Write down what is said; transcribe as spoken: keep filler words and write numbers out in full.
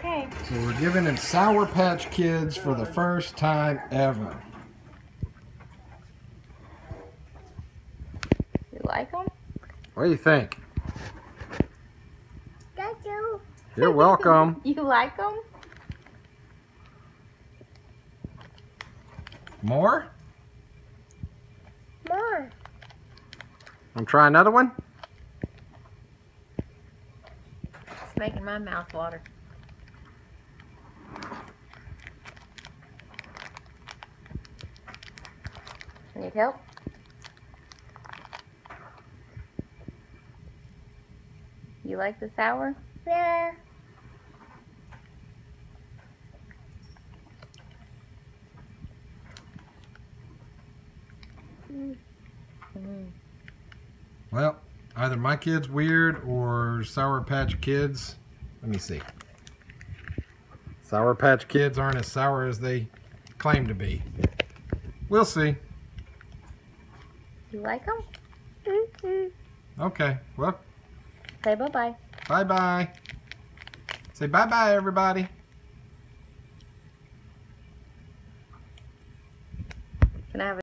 Okay. So we're giving him Sour Patch Kids for the first time ever. You like them? What do you think? Thank you. You're welcome. You like them? More? More. Want to try another one? It's making my mouth water. Need help? You like the sour? Yeah. Mm. Mm. Well, either my kid's weird or Sour Patch Kids. Let me see. Sour Patch Kids aren't as sour as they claim to be. We'll see. You like them? Mm-hmm. Okay, well, Say bye-bye. bye-bye. Say bye-bye, everybody. Can I have a